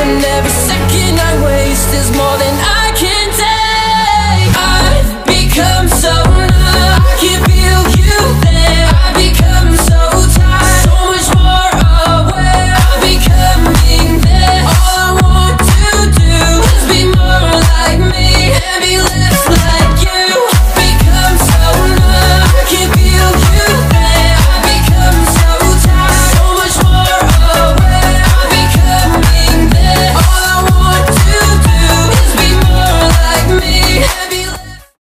And every second I waste is more than I